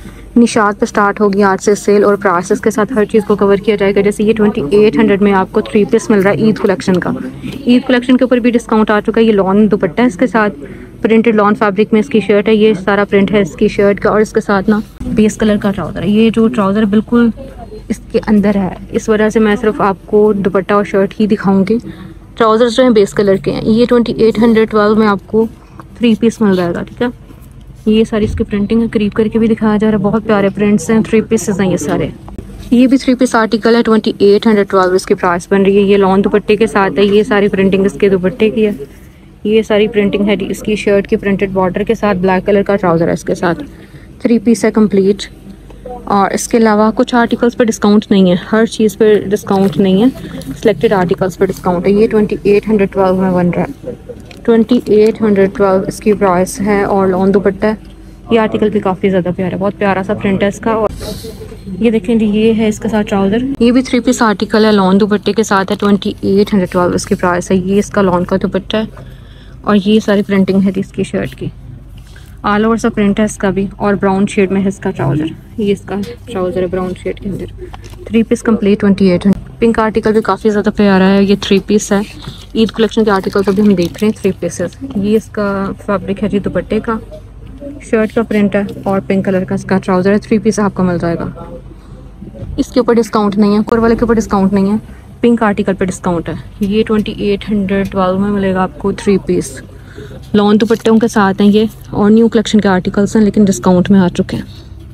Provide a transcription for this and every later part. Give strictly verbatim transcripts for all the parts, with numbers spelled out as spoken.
निशात पे स्टार्ट होगी आज से सेल और प्राइसेस के साथ हर चीज़ को कवर किया जाएगा। जैसे ये ट्वेंटी एट हंड्रेड में आपको थ्री पीस मिल रहा है ईद कलेक्शन का। ईद कलेक्शन के ऊपर भी डिस्काउंट आ चुका है। ये लॉन दुपट्टा है, इसके साथ प्रिंटेड लॉन फैब्रिक में इसकी शर्ट है। ये सारा प्रिंट है इसकी शर्ट का और इसके साथ ना बेस कलर का ट्राउज़र है। ये जो ट्राउज़र बिल्कुल इसके अंदर है, इस वजह से मैं सिर्फ आपको दुपट्टा और शर्ट ही दिखाऊंगी। ट्राउज़र्स जो हैं बेस कलर के हैं। ये ट्वेंटी एट हंड्रेड ट्वेल्व में आपको थ्री पीस मिल जाएगा। ठीक है, ये सारी इसकी प्रिंटिंग है, करीब करके भी दिखाया जा रहा है। बहुत प्यारे प्रिंट्स हैं, थ्री पीसेस हैं ये सारे। ये भी थ्री पीस आर्टिकल है, ट्वेंटी एट हंड्रेड ट्वेल्व इसकी प्राइस बन रही है। ये लॉन दुपट्टे के साथ है। ये सारी प्रिंटिंग इसके दुपट्टे की है। ये सारी प्रिंटिंग है इसकी शर्ट की, प्रिंटेड बॉर्डर के साथ ब्लैक कलर का ट्राउज़र है इसके साथ। थ्री पीस है कंप्लीट। और इसके अलावा कुछ आर्टिकल्स पर डिस्काउंट नहीं है, हर चीज़ पर डिस्काउंट नहीं है, सिलेक्टेड आर्टिकल्स पर डिस्काउंट है। ये ट्वेंटी एट हंड्रेड ट्वेल्व में बन रहा है। ट्वेंटी एट हंड्रेड ट्वेल्व इसकी प्राइस है और लॉन दुपट्टा है। ये आर्टिकल भी काफ़ी ज़्यादा प्यारा है, बहुत प्यारा सा प्रिंट है इसका। और ये देखें जी, ये है इसके साथ ट्राउज़र। ये भी थ्री पीस आर्टिकल है, लॉन दुपट्टे के साथ है। ट्वेंटी एट हंड्रेड ट्वेल्व इसकी प्राइस है। ये इसका लॉन का दुपट्टा है और ये सारी प्रिंटिंग है इसकी शर्ट की। ऑल ओवर सा प्रिंट है इसका भी और ब्राउन शेड में है इसका ट्राउज़र। ये इसका ट्राउज़र है ब्राउन शेड के अंदर। Three piece complete twenty eight hundred. Pink article भी काफ़ी ज़्यादा प्यारा है। ये थ्री पीस है। ईद कलेक्शन के आर्टिकल तो भी हम देख रहे हैं थ्री पीसेस। ये इसका फैब्रिक है जी दुपट्टे का, शर्ट का प्रिंट है और पिंक कलर का इसका ट्राउज़र है। थ्री पीस आपको मिल जाएगा। इसके ऊपर डिस्काउंट नहीं है, कोर वाले के ऊपर डिस्काउंट नहीं है, पिंक आर्टिकल पर डिस्काउंट है। ये ट्वेंटी एट हंड्रेड ट्वेल्व में मिलेगा आपको थ्री पीस। लॉन दुपट्टों के साथ हैं ये और न्यू कलेक्शन के आर्टिकल्स हैं लेकिन डिस्काउंट में आ चुके हैं।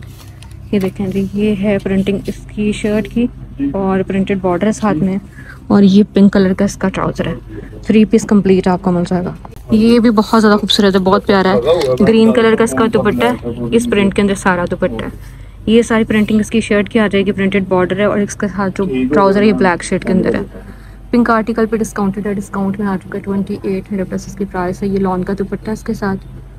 ये देखें जी, ये है प्रिंटिंग इसकी शर्ट की और प्रिंटेड बॉर्डर है साथ में और ये पिंक कलर का इसका ट्राउज़र है। थ्री पीस कंप्लीट आपको मिल जाएगा। ये भी बहुत ज़्यादा खूबसूरत है, बहुत प्यारा है। ग्रीन कलर का इसका दुपट्टा है, इस प्रिंट के अंदर सारा दुपट्टा है। ये सारी प्रिंटिंग इसकी शर्ट की आ जाएगी, प्रिंटेड बॉर्डर है और इसके साथ जो ट्राउज़र है ये ब्लैक शेड के अंदर है। पिंक आर्टिकल पे डिस्काउंटेड है, डिस्काउंट में आ चुका है। ट्वेंटी एट हंड्रेड प्लस इसकी प्राइस है। ये लॉन का दुपट्टा है इसके साथ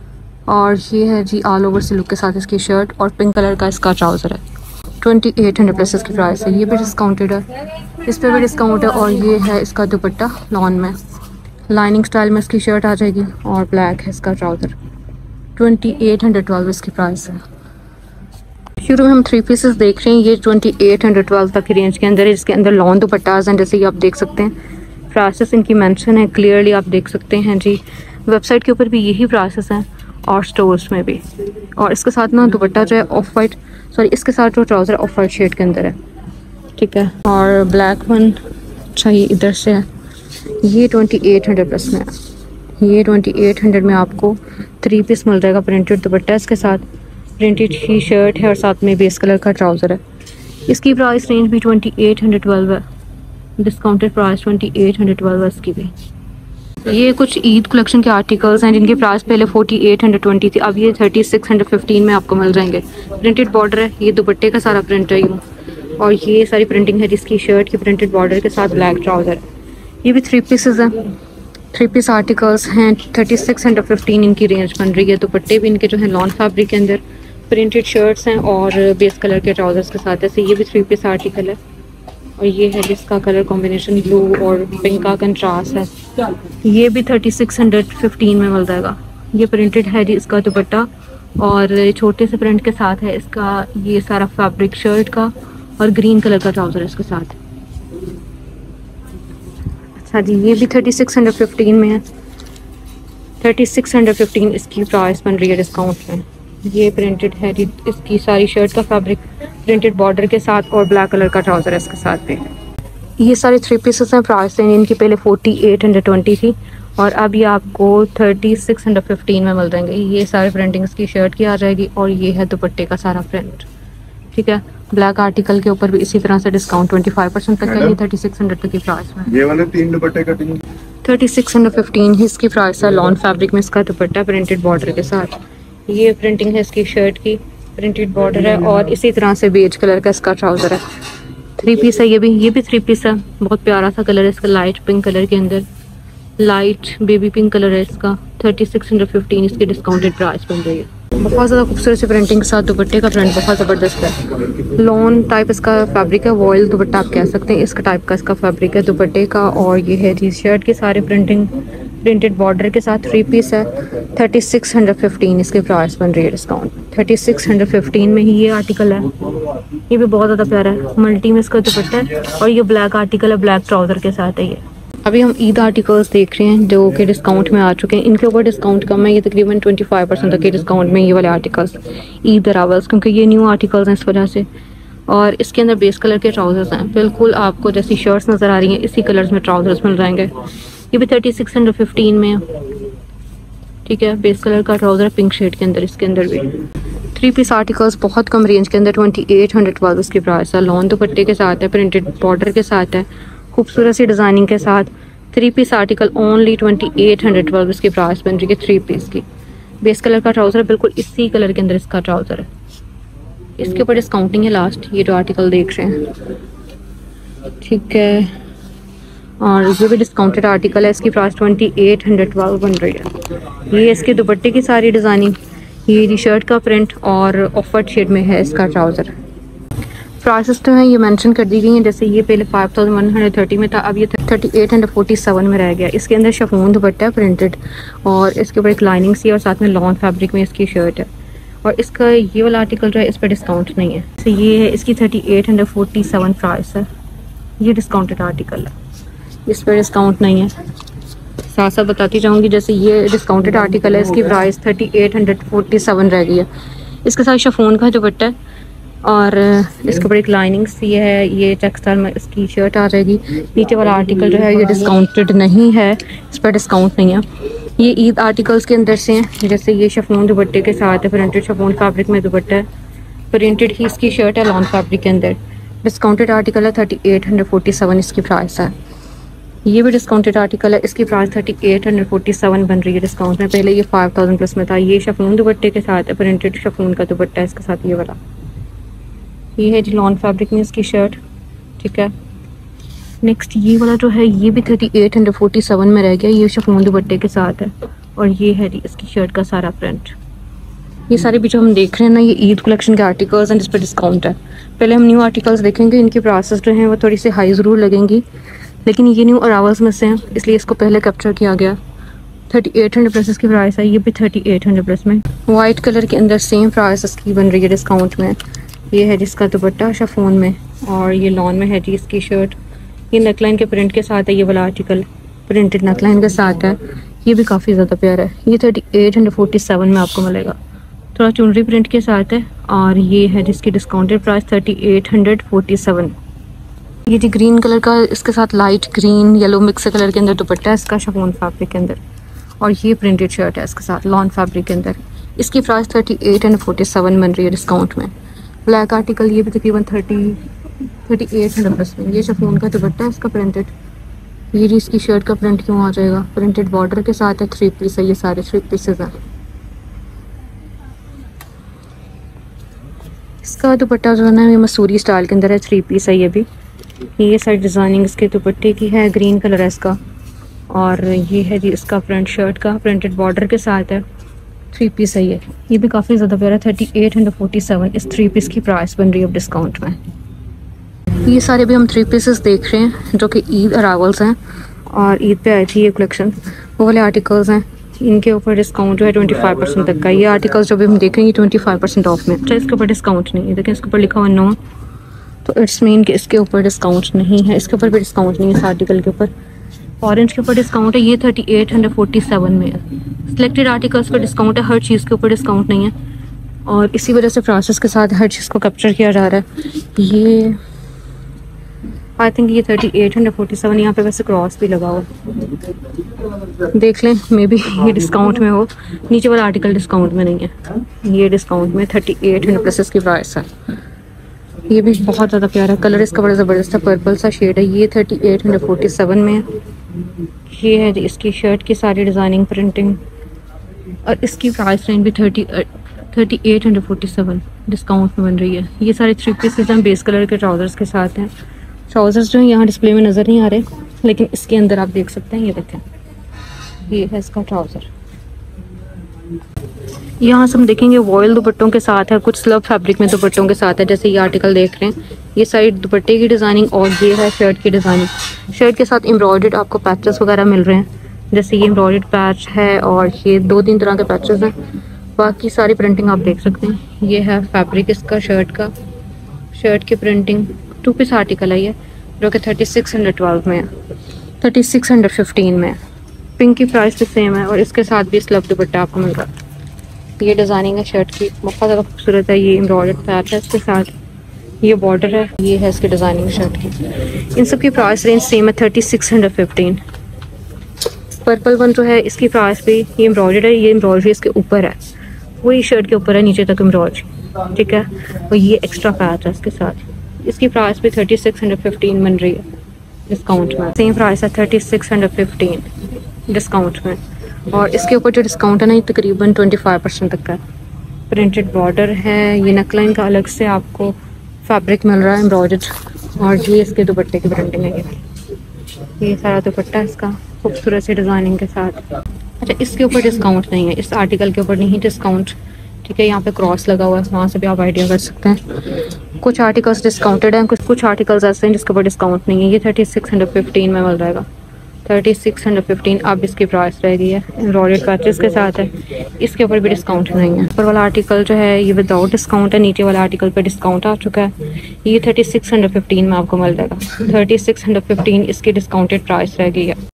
और ये है जी ऑल ओवर सिल्क के साथ इसकी शर्ट और पिंक कलर का इसका ट्राउज़र है। ट्वेंटी एट हंड्रेड प्लस इसकी प्राइस है। ये भी डिस्काउंटेड है, इस पर भी डिस्काउंट है। और ये है इसका दुपट्टा लॉन में, लाइनिंग स्टाइल में इसकी शर्ट आ जाएगी और ब्लैक है इसका trouser. Twenty eight hundred twelve इसकी प्राइस है। शुरू में हम थ्री पीसेस देख रहे हैं। ये ट्वेंटी एट हंड्रेड ट्वेल्व तक की रेंज के अंदर है, जिसके अंदर लॉन दुपट्टाज हैं। जैसे कि आप देख सकते हैं प्राइसेस इनकी मेंशन है, क्लियरली आप देख सकते हैं जी। वेबसाइट के ऊपर भी यही प्राइसेस हैं और स्टोर्स में भी। और इसके साथ ना दुपट्टा जो है ऑफ वाइट, सॉरी इसके साथ जो ट्राउज़र ऑफ वाइट शेड के अंदर है। ठीक है, और ब्लैक वन चाहिए इधर से है। ये ट्वेंटी एट हंड्रेड प्लस में है। ये ट्वेंटी एट हंड्रेड में आपको थ्री पीस मिल जाएगा, प्रिंटेड दुपट्टा इसके साथ, प्रिंटेड ही शर्ट है और साथ में बेस कलर का ट्राउज़र है। इसकी प्राइस रेंज भी ट्वेंटी एट हंड्रेड ट्वेल्व है, discounted price twenty eight hundred twelve है इसकी भी। ये कुछ ईद कलेक्शन के आर्टिकल्स हैं जिनकी प्राइस पहले फोर्टी एट हंड्रेड ट्वेंटी थी, अब ये थर्टी सिक्स हंड्रेड फिफ्टीन में आपको मिल जाएंगे। प्रिंटेड बॉर्डर है, ये दुपट्टे का सारा प्रिंट है यूँ, और ये सारी प्रिंटिंग है जिसकी शर्ट की प्रिंटेड बॉर्डर के साथ ब्लैक ट्राउज़र। ये भी थ्री पीसेस हैं, थ्री पीस आर्टिकल्स हैं। थर्टी सिक्स हंड्रेड फिफ्टीन इनकी रेंज बन रही है। दुपट्टे भी इनके जो है लॉन फैब्रिक के अंदर, प्रिंटेड शर्ट्स हैं और बेस कलर के ट्राउज़र्स के साथ। ऐसे ये भी थ्री पीस आर्टिकल है और ये है जिसका कलर कॉम्बिनेशन ब्लू और पिंक का कंट्रास्ट है। ये भी थर्टी सिक्स हंड्रेड फिफ्टीन में मिल जाएगा। ये प्रिंटेड है जी इसका दुपट्टा और छोटे से प्रिंट के साथ है इसका ये सारा फैब्रिक शर्ट का और ग्रीन कलर का ट्राउज़र है इसके साथ। अच्छा जी, ये भी थर्टी सिक्स हंड्रेड फिफ्टीन में है। थर्टी सिक्स हंड्रेड फिफ्टीन इसकी प्राइस बन रही है डिस्काउंट में। ये प्रिंटेड है जी इसकी सारी शर्ट का फैब्रिक, प्रिंटेड बॉर्डर के साथ और ब्लैक कलर का ट्राउज़र है इसके साथ पे। ये सारे थ्री पीसेस हैं। प्राइस रेंज इनकी पहले फोर्टी एट हंड्रेड ट्वेंटी थी और अब ये आपको थर्टी सिक्स हंड्रेड फिफ्टीन में मिल जाएंगे। ये सारे प्रिंटिंग इसकी शर्ट की आ जाएगी और ये है दुपट्टे का सारा प्रिंट। ठीक है, ब्लैक आर्टिकल के ऊपर भी इसी तरह से डिस्काउंट ट्वेंटी फाइव परसेंट तक है। ये थर्टी सिक्स हंड्रेड तक की प्राइस में। ये वाले तीन दुपट्टे cutting thirty six hundred fifteen ही इसकी प्राइस है। लॉन फैब्रिक में इसका दुपट्टा प्रिंटेड बॉर्डर के साथ। ये प्रिंटिंग है इसकी शर्ट की, प्रिंटेड बॉर्डर है और इसी तरह से बेज कलर का इसका ट्राउज़र है। थ्री पीस है ये भी, ये भी थ्री पीस है। बहुत प्यारा सा कलर है इसका, लाइट पिंक कलर के अंदर, लाइट बेबी पिंक कलर है इसका। थर्टी सिक्स हंड्रेड फिफ्टीन इसकी डिस्काउंटेड प्राइस बन रही है। बहुत ज़्यादा खूबसूरत सी प्रिंटिंग के साथ दुपट्टे का प्रिंट बहुत ज़बरदस्त है। लॉन टाइप इसका फैब्रिक है, वॉयल दुपट्टा आप कह सकते हैं। इसका टाइप का इसका फैब्रिक है दुपट्टे का और ये है जी शर्ट की सारी प्रिंटिंग, प्रिंटेड बॉर्डर के साथ थ्री पीस है। थर्टी सिक्स हंड्रेड फिफ्टीन इसकी प्राइस बन रही है discount. Thirty six hundred fifteen में ही ये आर्टिकल है। ये भी बहुत ज़्यादा प्यारा है, मल्टी में इसका दुपट्टा है और ये ब्लैक आर्टिकल है, ब्लैक ट्राउज़र के साथ है ये। अभी हम ईद आर्टिकल्स देख रहे हैं जो कि डिस्काउंट में आ चुके हैं। इनके ऊपर डिस्काउंट कम है, ये तकरीबन ट्वेंटी फाइव परसेंट तक के डिस्काउंट में ये वाले आर्टिकल्स ईद अरावल्स, क्योंकि ये न्यू आर्टिकल्स हैं इस वजह से। और इसके अंदर बेस कलर के ट्राउजर्स हैं, बिल्कुल आपको जैसी शर्ट्स नज़र आ रही हैं इसी कलर्स में ट्राउजर्स मिल जाएंगे। ये भी थर्टी सिक्स हंड्रेड फिफ्टीन में, ठीक है। बेस कलर का ट्राउज़र पिंक शेड के अंदर, इसके अंदर भी थ्री पीस आर्टिकल्स बहुत कम रेंज के अंदर ट्वेंटी एट हंड्रेड ट्वेल्व इसकी प्राइस है। लॉन दुपट्टे के साथ है, प्रिंटेड बॉर्डर के साथ है, खूबसूरत सी डिज़ाइनिंग के साथ। Three piece article only twenty eight hundred twelve इसकी प्राइस बन रही है थ्री पीस की। बेस कलर का ट्राउज़र है, बिल्कुल इसी कलर के अंदर इसका ट्राउज़र है। इसके ऊपर डिस्काउंटिंग है लास्ट, ये जो आर्टिकल देख रहे हैं, ठीक है। और ये भी डिस्काउंटेड आर्टिकल है, इसकी price twenty eight hundred twelve बन रही है। ये इसके दुपट्टे की सारी डिज़ाइनिंग, ये टी शर्ट का प्रिंट और ऑफ वाइट शेड में है इसका ट्राउज़र। प्राइसेस तो हैं ये मेंशन कर दी गई हैं, जैसे ये पहले five thousand one hundred thirty में था, अब ये thirty eight hundred forty seven में रह गया। इसके अंदर शिफॉन दुपट्टा है प्रिंटेड और इसके ऊपर एक लाइनिंग सी और साथ में लॉन फैब्रिक में इसकी शर्ट है। और इसका ये वाला आर्टिकल जो है इस पर डिस्काउंट नहीं है, तो ये है इसकी thirty eight hundred forty seven price है। ये डिस्काउंटेड आर्टिकल है, इस पर डिस्काउंट नहीं है। साथ साथ बताती जाऊँगी, जैसे ये डिस्काउंटेड आर्टिकल है, इसकी price thirty eight hundred forty seven रह गई है। इसके साथ शिफॉन का दुपट्टा है और इसके ऊपर एक लाइनिंग सी है, ये टेक्सटाइल में इसकी शर्ट आ जाएगी। नीचे वाला आर्टिकल जो है ये डिस्काउंटेड नहीं है, इस पर डिस्काउंट नहीं है। ये ईद आर्टिकल्स के अंदर से हैं, जैसे ये शिफॉन दुपट्टे के साथ है, प्रिंटेड शिफॉन फैब्रिक में दुपट्टा है, प्रिंटेड ही इसकी शर्ट है लॉन फैब्रिक के अंदर। डिस्काउंटेड आर्टिकल है, thirty eight hundred forty seven इसकी प्राइस है। ये भी डिस्काउंटेड आर्टिकल है, इसकी price thirty eight hundred forty seven बन रही है डिस्काउंट में। पहले ये फाइव थाउजेंड प्लस में था। ये शिफॉन दुपट्टे के साथ है, प्रिंटेड शिफॉन का दुपट्टा है इसके साथ, ये वाला। ये है जी लॉन फैब्रिक में इसकी शर्ट, ठीक है। नेक्स्ट ये वाला जो है ये भी thirty eight hundred forty seven में रह गया, ये शिफॉन दुपट्टे के साथ है और ये है जी इसकी शर्ट का सारा प्रिंट। ये सारे भी जो हम देख रहे हैं ना, ये ईद कलेक्शन के आर्टिकल्स हैं जिस पर डिस्काउंट है। पहले हम न्यू आर्टिकल्स देखेंगे, इनकी प्राइसेस जो हैं वो थोड़ी सी हाई ज़रूर लगेंगी, लेकिन ये न्यू अरावल्स में से हैं इसलिए इसको पहले कैप्चर किया गया। थर्टी एट हंड्रेड प्लस इसकी प्राइस है, ये भी थर्टी एट हंड्रेड प्लस में। वाइट कलर के अंदर सेम प्राइस इसकी बन रही है डिस्काउंट में। ये है जिसका दुपट्टा शिफॉन में और ये लॉन में है जी इसकी शर्ट। ये नेकलाइन के प्रिंट के साथ है, ये वाला आर्टिकल प्रिंटेड नेकलाइन के साथ है। ये भी काफ़ी ज़्यादा प्यारा है, ये thirty eight hundred forty seven में आपको मिलेगा। थोड़ा चुनरी प्रिंट के साथ है और ये है जिसकी discounted price thirty eight hundred forty seven. ये जी ग्रीन कलर का, इसके साथ light green yellow mix colour के अंदर दुपट्टा है इसका शिफॉन फैब्रिक के अंदर और ये प्रिंटेड शर्ट है इसके साथ लॉन फैब्रिक के अंदर। इसकी price thirty eight hundred forty seven बन रही है डिस्काउंट में। ब्लैक आर्टिकल ये भी तकरीबन thirty thirty eight hundred plus में। ये शिफॉन का दुपट्टा है इसका प्रिंटेड, ये जी इसकी शर्ट का प्रिंट क्यों आ जाएगा, प्रिंटेड बॉर्डर के साथ है, थ्री पीस है, ये सारे थ्री पीसेस हैं। इसका दुपट्टा जो है ना ये मसूरी स्टाइल के अंदर है, थ्री पीस है ये भी। ये सारी डिज़ाइनिंग इसके दुपट्टे की है, ग्रीन कलर है इसका और ये है जी इसका प्रिंट शर्ट का, प्रिंटेड बॉर्डर के साथ है, थ्री पीस है ये। ये भी काफ़ी ज़्यादा प्यारा, thirty eight hundred forty seven इस थ्री पीस की प्राइस बन रही है अब डिस्काउंट में। ये सारे भी हम थ्री पीसेस देख रहे हैं जो कि ईद अरावल्स हैं और ईद पे आई थी ये कलेक्शन, वो वाले आर्टिकल्स हैं। इनके ऊपर डिस्काउंट जो है ट्वेंटी फाइव परसेंट तक का। ये आर्टिकल्स जो भी हम देख रहे हैं ट्वेंटी फाइव परसेंट ऑफ में। अच्छा, इसके ऊपर डिस्काउंट नहीं है, देखिए इसके ऊपर लिखा हुआ नो, तो इट्स मीन कि इसके ऊपर डिस्काउंट नहीं है। इसके ऊपर भी डिस्काउंट नहीं है। इस आर्टिकल के ऊपर ऑरेंज के ऊपर डिस्काउंट है, ये thirty eight hundred forty seven में है। सिलेक्टेड आर्टिकल्स पर डिस्काउंट है, हर चीज़ के ऊपर डिस्काउंट नहीं है और इसी वजह से प्राइसेस के साथ हर चीज़ को कैप्चर किया जा रहा है। ये आई थिंक ये thirty eight hundred forty seven, यहाँ पे वैसे क्रॉस भी लगा हो, देख लें, मे बी ये डिस्काउंट में हो। नीचे वाला आर्टिकल डिस्काउंट में नहीं है, ये डिस्काउंट में थर्टी एट हंड्रेड प्लस इसकी प्राइस है। ये भी बहुत ज़्यादा प्यारा कलर, इसका बड़ा ज़बरदस्त है, पर्पल सा शेड है। ये thirty eight hundred forty seven में। ये है इसकी शर्ट की सारी डिज़ाइनिंग प्रिंटिंग और इसकी प्राइस रेंज भी thirty thirty eight hundred forty seven discount में बन रही है। ये सारे थ्री पीसेस हैं, बेस कलर के ट्राउज़र्स के साथ हैं। ट्राउज़र्स जो है यहाँ डिस्प्ले में नज़र नहीं आ रहे, लेकिन इसके अंदर आप देख सकते हैं, ये देखें, ये है इसका ट्राउज़र। यहाँ से हम देखेंगे वॉयल दुपट्टों के साथ है, कुछ स्लब फैब्रिक में दुपट्टों के साथ है, जैसे ये आर्टिकल देख रहे हैं। ये साइड दुपट्टे की डिज़ाइनिंग और ये है शर्ट की डिज़ाइनिंग। शर्ट के साथ एम्ब्रॉयडर्ड आपको पैचेस वगैरह मिल रहे हैं, जैसे ये एम्ब्रॉयडर्ड पैच है और ये दो तीन तरह के पैचेस हैं। बाकी सारी प्रिंटिंग आप देख सकते हैं। ये है फैब्रिक इसका शर्ट का, शर्ट की प्रिंटिंग। टू पीस आर्टिकल है ये, जो कि थर्टी सिक्स हंड्रेड ट्वेल्व में है, थर्टी सिक्स हंड्रेड फिफ्टीन में है। पिंक की प्राइस भी सेम है और इसके साथ भी स्लब दुपट्टा आपको मिल रहा है। ये डिज़ाइनिंग है शर्ट की, बहुत ज़्यादा खूबसूरत है। ये एम्ब्रॉयडर्ड पैच है, इसके साथ ये बॉर्डर है। ये है इसकी डिज़ाइनिंग शर्ट की। इन सब की प्राइस रेंज सेम है, thirty six hundred fifteen. Purple one जो है इसकी प्राइस भी, ये एम्ब्रॉयडर्ड है, ये एम्ब्रॉयडरी इसके ऊपर है, वही शर्ट के ऊपर है नीचे तक एम्ब्रॉयडरी, ठीक है। और ये एक्स्ट्रा पैच है इसके साथ। इसकी प्राइस भी थर्टी सिक्स हंड्रेड फिफ्टीन बन रही है डिस्काउंट में। सेम प्राइस है thirty six hundred fifteen discount में। और इसके ऊपर जो डिस्काउंट है ना, ये तकरीबन ट्वेंटी फाइव परसेंट तक का है। प्रिंटेड बॉर्डर है, ये नेकलाइन का अलग से आपको फैब्रिक मिल रहा है एम्ब्रॉयडर्ड, और ये इसके दुपट्टे की प्रिंटिंग है। ये ये सारा दुपट्टा है इसका खूबसूरत सी डिज़ाइनिंग के साथ। अच्छा, इसके ऊपर डिस्काउंट नहीं है, इस आर्टिकल के ऊपर नहीं डिस्काउंट, ठीक है। यहाँ पे क्रॉस लगा हुआ है, वहाँ से भी आप आइडिया कर सकते हैं। कुछ आर्टिकल्स डिस्काउंटेड हैं, कुछ कुछ आर्टिकल्स ऐसे हैं जिसके ऊपर डिस्काउंट नहीं है। ये थर्टी सिक्स हंड्रेड फिफ्टीन में मिल जाएगा, थर्टी सिक्स हंड्रेड फिफ्टीन। अब इसकी प्राइस रह गई है, एम्ब्रॉयडर्ड पैचेस के साथ है, इसके ऊपर भी डिस्काउंट नहीं है। ऊपर वाला आर्टिकल जो है ये विदाउट डिस्काउंट है, नीचे वाला आर्टिकल पर डिस्काउंट आ चुका है। ये थर्टी सिक्स हंड्रेड फिफ्टीन में आपको मिल जाएगा, थर्टी सिक्स हंड्रेड फिफ्टीन इसकी डिस्काउंटेड प्राइस रह गई है।